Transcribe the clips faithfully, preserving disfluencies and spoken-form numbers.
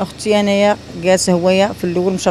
اختي انايا جالسه هويا في الاول مشى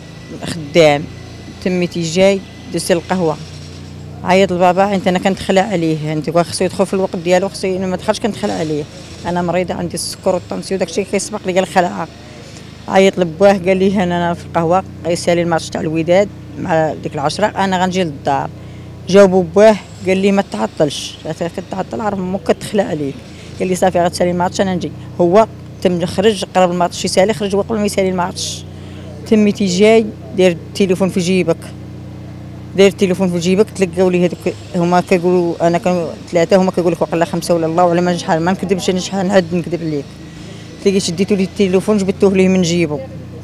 الخدام تميتي جاي دزت القهوه عيط لبابا انت انا كنتخلع عليه انت خصو يدخل في الوقت ديالو خصو ما دخلش كنتخلع عليه انا مريضه عندي السكر والطنسيون داكشي كيسبق لي الخلعه عيط لباه قال لي انا في القهوه غيسالي الماتش تاع الوداد مع ديك العشرة انا غنجي للدار جاوبوا باه قال لي ما تعطلش كتعطل عرف امك كتخلع عليك قال لي صافي غتسالي الماتش انا نجي هو تم خرج قرب الماتش يسالي خرج وقبل ما يسالي الماتش تميتي جاي دير التليفون في جيبك داير التليفون في جيبك تلقاو لي هذوك هما كيقولوا انا كانوا ثلاثه هما كيقول لك وقيلا خمسه ولا الله وعلى ما شحال ما نكذبش انا شحال نعد نكذب عليك تلاقي شديتو لي التليفون جبدتوه ليه من جيبو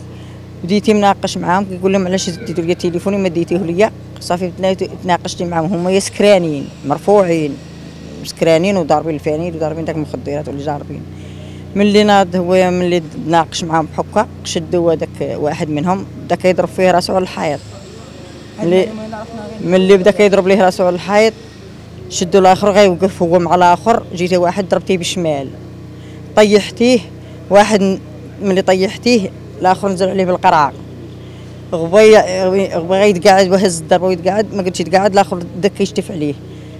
بديتي مناقش معاهم كيقول لهم علاش ديتو لي التليفون وما ديتوه ليا صافي تناقشت معاهم هما يا سكرانين مرفوعين سكرانين وضاربين الفانيل وضاربين داك المخدرات ولا جاربين ملي ناض هو ملي ناقش معاهم بحكا شدوا هذاك واحد منهم بدا كيضرب فيه راسو على الحيط ملي ملي بدا كيضرب ليه راسو على الحيط شدوا الاخر غيوقف هو مع الاخر جيتي واحد ضربتيه بالشمال طيحتيه واحد ملي طيحتيه الاخر نزل عليه بالقرعه غبي غبي غيتقعد وهز الضربه ويتقعد ما قلتش يتقعد الاخر بدا كيشتف عليه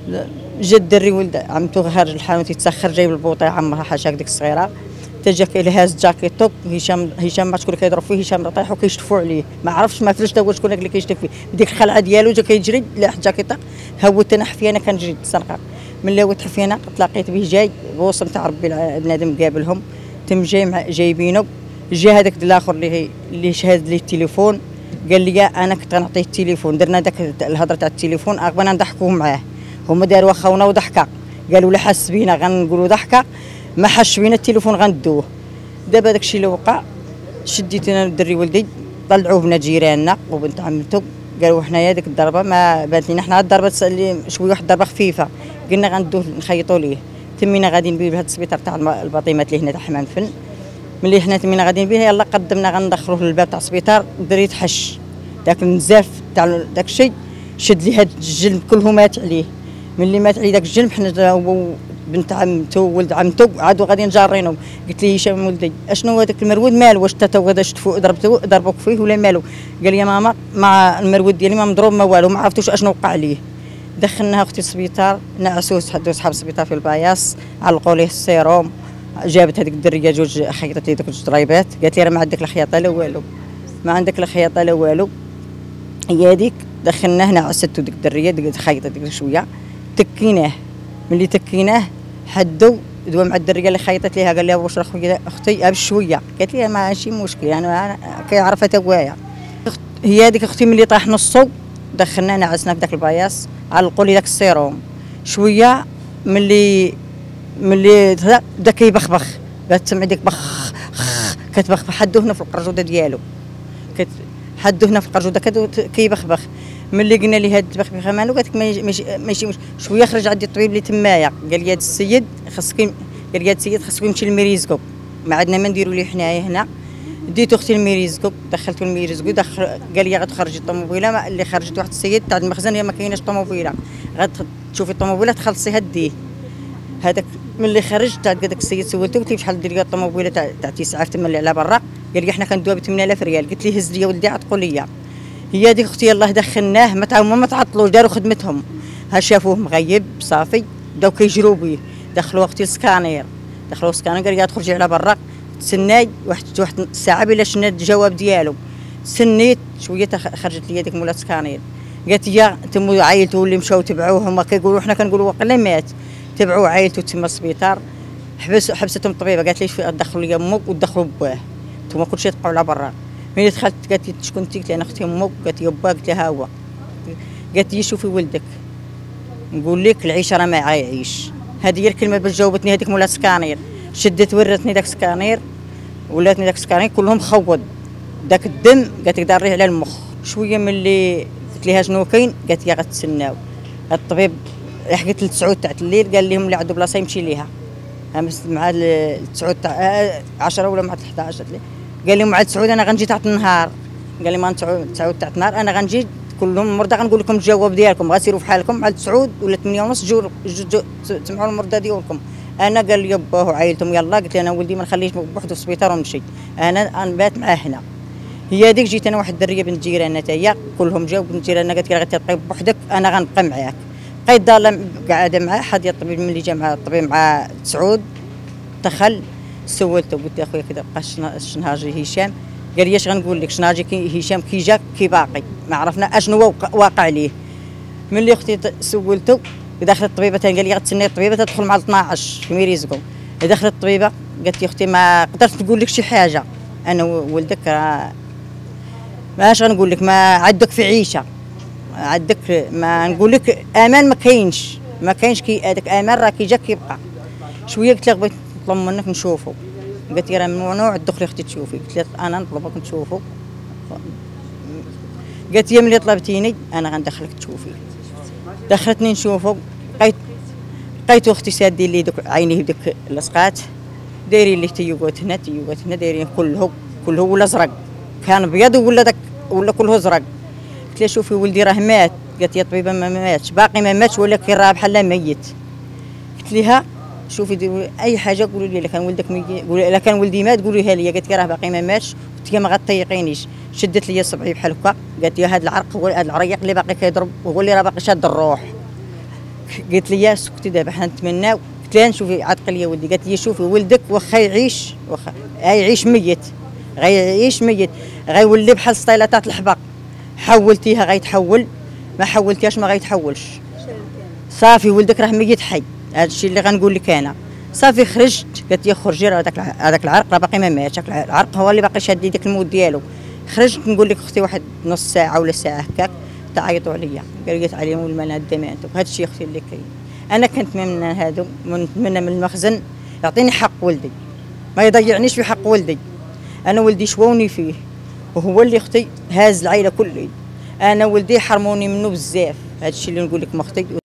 جا الدري ولد عمتو خارج الحانوت يتسخر جايب البوطه عمرها حاشاك ديك الصغيره حتى جا كيلهاز جاكيطو هشام هشام ما شكون كيضرب فيه هشام طايح وكيشتفوا عليه ما عرفتش ما فلش تا هو شكون اللي كيشتف فيه بديك الخلعه ديالو جا كيجري لاح جاكيطه هوت انا حفيه انا كنجري السنقه ملي هوت حفيه انا تلاقيت به جاي بوصل تاع ربي بنادم قابلهم تم جاي جايبينو جا هذاك الاخر اللي اللي شهد لي التليفون قال لي انا كنت غنعطيه التليفون درنا داك الهضره تاع التليفون اغبنا نضحكوا معاه هما داروا خاونا وضحكه قالوا لا حس بينا غنقولوا ضحكه ما حش بينا التليفون غندوه دابا داكشي اللي وقع شديت انا الدري ولدي طلعوه بنا جيراننا وبنت عمتو قالوا حنايا ديك الضربه ما بانت لينا حنا الضربه اللي شويه واحد الضربه خفيفه قلنا غندوه نخيطوا ليه تمينا غاديين بيه لهذا السبيطار تاع الباطيمات اللي هنا تاع حمام فن ملي حنا تمينا غاديين بيه يلاه قدمنا غندخلوه للباب تاع السبيطار الدري تحش داك النزاف تاع داكشي شد لي هاد الجلب كله مات عليه ملي مات عليه داك الجلب حنا هو بنت عمتو ولد عمتو عادوا غاديين جارينهم قلت لي هشام ولدي اشنو هو داك المرود مال واش تا غدا شتفو ضربتو ضربوك فيه ولا مالو قال لي ماما مع المرود ديالي ما مضروب ما والو ما عرفتوش اشنو وقع ليه دخلناها اختي السبيطار نعسوه حدو صحاب السبيطار في الباياس علقوا ليه السيروم جابت هذيك الدريه جوج خيطت لي دوك جوج ضريبات قالت لي راه ما عندك لا خياطه لا والو ما عندك لا خياطه لا والو هي هذيك دخلناه نعستو ديك الدريه ديك خيطت ديك شويه تكيناه ملي تكيناه حدو دوا مع الدريه اللي خيطت ليها قال لها واش راه اختي بشويه قالت لي ماشي مشكل انا كيعرفها تا هوايا هي هذيك اختي ملي طاح نصو دخلنا نعسنا في داك الباياس علقوا لي داك السيروم شويه ملي ملي بدا كيبخبخ بات تسمع ديك بخ كتبخبخ حدو هنا في القرجوده ديالو حدو هنا في القرجوده كيبخبخ ملي قلنا لي هاد البخبخه مالو قالت لك ماشي ماشي شويه خرج عندي الطبيب اللي تمايا قال لي هاد السيد خاصك قال لي هاد السيد خاصك يمشي لميريزكو ما عندنا ما نديروا ليه حنايا هنا ديتو اختي لميريزكو دخلتو لميريزكو دخل قال لي غتخرجي الطوموبيله اللي خرجت واحد السيد تاع المخزن هي ما كايناش طوموبيله غتشوفي الطوموبيله تخلصيها ديه هذاك ملي خرجت تاع داك السيد سولته قلت له بشحال ديري الطوموبيله تاع تاع تسعة تما اللي على برا قال لي حنا كندوها ب ثمانية آلاف ريال قلت لي هز لي ولدي عطقوا ليا هي هذيك اختي يلاه دخلناه ما تعاونوا ما تعطلوش داروا خدمتهم ها شافوه مغيب صافي بداو كيجروا بيه دخلوا اختي السكانير دخلوا السكانير قال لي تخرجي على برا تسناي واحد واحد الساعه بلا شنا الجواب ديالو سنيت شويه خرجت لي هذيك مولا السكانير قالت لي تمو عائلته اللي مشاو تبعوه هما كيقولوا حنا كنقولوا واقيلا مات تبعوا عائلته تما السبيطار حبس حبستهم الطبيبه قالت لي دخلوا لي امك ودخلوا باه نتوما كلشي تبقاو على برا ملي دخلت قالت لي شكون انت قلت لها انا اختي امك قالت لي با قلت لها هو قالت لي شوفي ولدك نقول لك العيشه راه ما عايش هذه هي الكلمه باش جاوبتني هذيك مولا السكانير شدت ورتني داك السكانير ولاتني داك السكانير كلهم خوض داك الدم قالت لي داريه على المخ شويه ملي قلت لها شنو كاين قالت لي غتسناو الطبيب حكيت لتسعود تاع الليل قال لهم اللي عنده بلاصه يمشي ليها مع التسعود تاع عشرة ولا مع حداش عشرة قال لهم مع التسعود انا غنجي تحت النهار قال لي ما التسعود تاع النهار انا غنجي كلهم المرضى غنقول لكم الجواب ديالكم غسيروا في حالكم مع التسعود ولا ثمانية ونص جو تسمعوا المرضى ديالكم انا قال لي يباه وعائلتهم يلا، قلت له انا ولدي ما نخليش بوحده في السبيطار ونمشي، انا نبات معاه هنا. هي هذيك جيت انا واحد الدريه بنت جيراننا تاهي كلهم جاو، بنت جيراننا قالت لي غتبقي بوحدك انا غنبقى معاك. بقيت ضاله قاعده معاه، حد الطبيب ملي جا مع الطبيب مع سعود دخل سولته قلت له اخويا كذا بقى الشنهاجي هشام، قال لي اش غنقول لك شنهاجي كي هشام كي جا كي باقي ما عرفنا اشنو واقع ليه. ملي اختي سولته دخلت الطبيبه ثاني قال لي غتسني الطبيبه تدخل مع اثناش في ميريزكو. دخلت الطبيبه قالت لي اختي ما قدرت نقول لك شي حاجه، انا ولدك ما اش غنقول لك، ما عندك في عيشه عندك، ما نقول لك امان ما كاينش ما كاينش كي هذاك امان راه كي جا كيبقى. شويه قلت لها بغيت نطلب منك نشوفو، قالت لي راه ممنوع الدخل اختي تشوفي، قلت لها انا نطلبك نشوفو. قالت لي ملي طلبتيني انا غندخلك تشوفي. دخلتني نشوفو، لقيت لقيت اختي سادين لي دوك عينيه بديك اللصقات، دايرين لي تيوغات هنا تيوغات هنا، دايرين كله كله ولا زرق، كان ابيض ولا داك ولا كله زرق. قلت لها شوفي ولدي راه مات، قالت لي الطبيبه ما ماتش، باقي ما ماتش ولكن راه بحال ميت. قلت لها شوفي اي حاجه قولوا لي، الا كان ولدك ميت الا كان ولدي مات قوليها لي. قالت لي راه باقي ما ماتش. قلت لها ما غطيقينيش، شدت لي صبعي بحال هكا، قالت لي هذا العرق هو هذا العريق اللي باقي كيضرب هو اللي راه باقي شاد الروح. قالت لي سكتي دابا حنا نتمناو. قلت لها شوفي عتق لي ولدي، قالت لي شوفي ولدك واخا يعيش واخا يعيش ميت غيعيش ميت غيولي بحال سطيلاتات الحبق، حولتيها غيتحول، ما حولتيهاش ما غيتحولش. صافي ولدك راه ميت حي، هذا الشيء اللي غنقول لك انا. صافي خرجت، قالت لي خرجي راه هذاك هذاك العرق راه باقي ما ماتش، العرق هو اللي باقي شاد ديك الموت ديالو. خرجت نقول لك اختي واحد نص ساعه ولا ساعه هكاك تعيطوا عليا، قالت عليهم المال دمانتك. هذا الشيء اختي اللي كاين. انا كنت من هادو نتمنى من المخزن يعطيني حق ولدي، ما يضيعنيش في حق ولدي. انا ولدي شواوني فيه وهو اللي اختي هاز العائله كلها، انا ولدي حرموني منه بزاف. هذا الشيء اللي نقول لك اختي.